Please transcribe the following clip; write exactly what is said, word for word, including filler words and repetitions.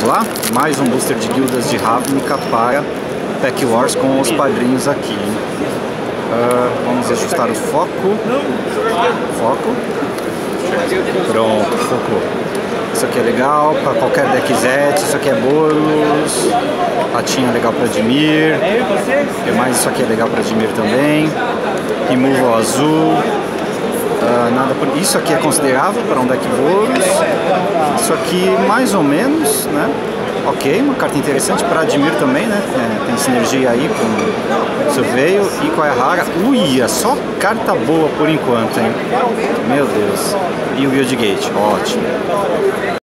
vamos lá? Mais um booster de guildas de Ravnica para Pack Wars com os padrinhos aqui. Uh, vamos ajustar o foco. Foco. Pronto, focou. Isso aqui é legal para qualquer deck Z, isso aqui é Boros. Latinha legal para Dimir. E mais isso aqui é legal para Dimir também. Removal azul. Uh, nada por... Isso aqui é considerável para um deck Boros. Isso aqui mais ou menos, né? Ok, uma carta interessante para Dimir também, né? É, tem sinergia aí com Surveio. E qual é a rara? Uia, só carta boa por enquanto, hein? Meu Deus. E o Guild Gate, ótimo.